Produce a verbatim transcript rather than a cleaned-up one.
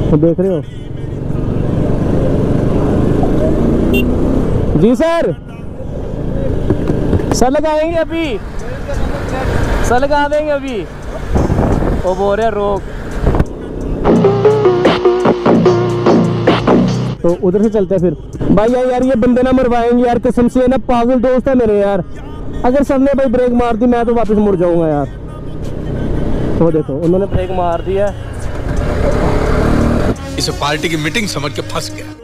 तो देख रहे हो जी सर, सर लगाएंगे अभी, सर लगा देंगे अभी। वो बोल रहे रोक, तो उधर से चलते हैं फिर। भाई यार, यार ये बंदे ना मरवाएंगे यार, कसम से ना, पागल दोस्त है मेरे यार। अगर सबने भाई ब्रेक मार दी मैं तो वापस मुड़ जाऊंगा यार। तो देखो उन्होंने ब्रेक मार दिया, इसे पार्टी की मीटिंग समझ के फंस गया।